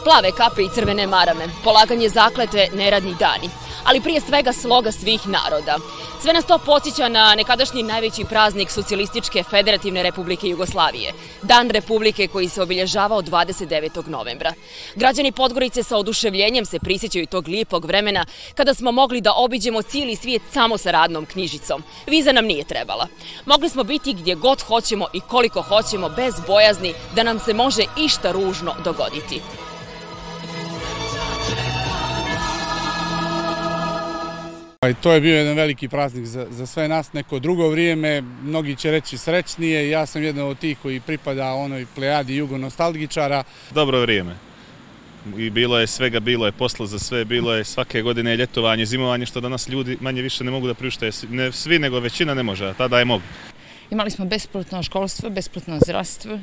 Plave kape i crvene marame, polaganje zakletve, neradni dani, ali prije svega sloga svih naroda. Sve nas to podsjeća na nekadašnji najveći praznik Socijalističke Federativne Republike Jugoslavije, Dan Republike koji se obilježavao 29. novembra. Građani Podgorice sa oduševljenjem se prisjećaju tog lijepog vremena kada smo mogli da obiđemo cijeli svijet samo sa radnom knjižicom. Viza nam nije trebala. Mogli smo biti gdje god hoćemo i koliko hoćemo bez bojazni da nam se može išta ružno dogoditi. To je bio jedan veliki praznik za sve nas, neko drugo vrijeme, mnogi će reći srećnije, ja sam jedan od tih koji pripada onoj plejadi jugonostalgičara. Dobro vrijeme. I bilo je svega, bilo je posla za sve, bilo je svake godine ljetovanje, zimovanje, što danas ljudi manje više ne mogu da priuštaju. Ne svi, nego većina ne može, a tada je mogu. Imali smo besplatno školstvo, besplatno zdravstvo,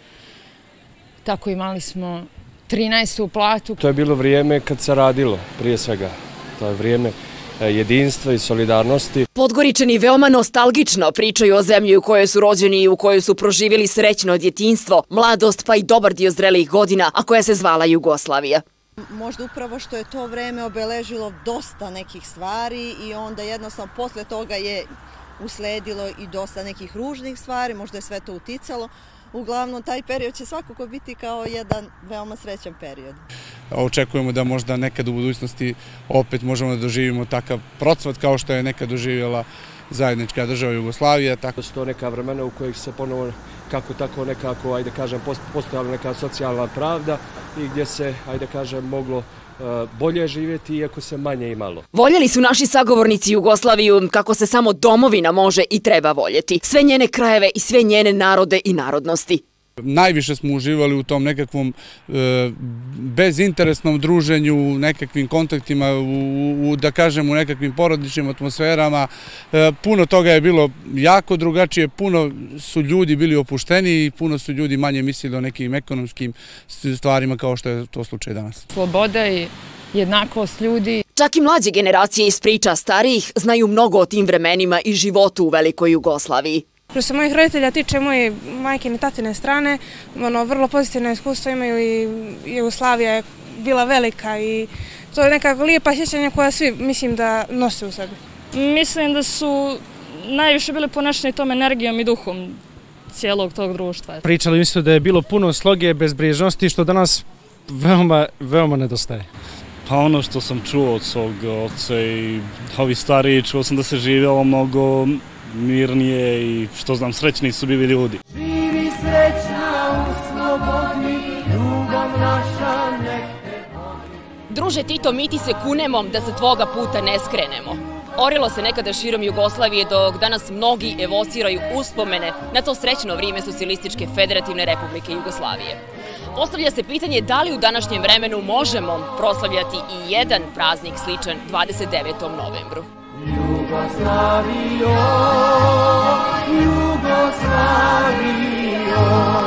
tako imali smo 13. platu. To je bilo vrijeme kad se radilo, prije svega. To je vrijeme jedinstva i solidarnosti. Podgoričani veoma nostalgično pričaju o zemlji u kojoj su rođeni i u kojoj su proživjeli srećno djetinjstvo, mladost pa i dobar dio zrelijih godina, a koja se zvala Jugoslavija. Možda upravo što je to vreme obeležilo dosta nekih stvari i onda jednostavno posle toga je usledilo i dosta nekih ružnih stvari, možda je sve to uticalo. Uglavnom, taj period će svakako biti kao jedan veoma srećan period. Očekujemo da možda nekad u budućnosti opet možemo da doživimo takav procvat kao što je nekad doživjela zajednička država Jugoslavija. To su to neka vremena u kojih se ponovo kako tako nekako, ajde kažem, postojala neka socijalna pravda i gdje se, ajde kažem, moglo bolje živjeti iako se manje imalo. Voljeli su naši sagovornici Jugoslaviju kako se samo domovina može i treba voljeti. Sve njene krajeve i sve njene narode i narodnosti. Najviše smo uživali u tom nekakvom bezinteresnom druženju, nekakvim kontaktima, da kažem, u nekakvim porodičnim atmosferama. Puno toga je bilo jako drugačije, puno su ljudi bili opušteniji i puno su ljudi manje mislili o nekim ekonomskim stvarima kao što je to slučaj danas. Sloboda i jednakost ljudi. Čak i mlađe generacije iz priča starijih znaju mnogo o tim vremenima i životu u velikoj Jugoslaviji. Što se mojih roditelja tiče, moje majkine i tatine strane, vrlo pozitivno iskustvo imaju i Jugoslavija je bila velika i to je nekako lijepa sjećanja koja svi mislim da nose u sebi. Mislim da su najviše bili ponešeni tom energijom i duhom cijelog tog društva. Pričali mislim da je bilo puno sloge, bezbrižnosti, što danas veoma nedostaje. Pa ono što sam čuo od svog oca i ovi stariji, čuo sam da se živjelo mnogo mirnije i što znam, srećni su bili ljudi. Živi srećna u slobodi, ljubav naša nek te vodi. Druže Tito, mi ti se kunemo da se tvoga puta ne skrenemo. Orilo se nekada širom Jugoslavije, dok danas mnogi evociraju uspomene na to srećno vrijeme Socijalističke Federativne Republike Jugoslavije. Postavlja se pitanje da li u današnjem vremenu možemo proslavljati i jedan praznik sličan 29. novembru. Jugoslavio, Jugoslavio.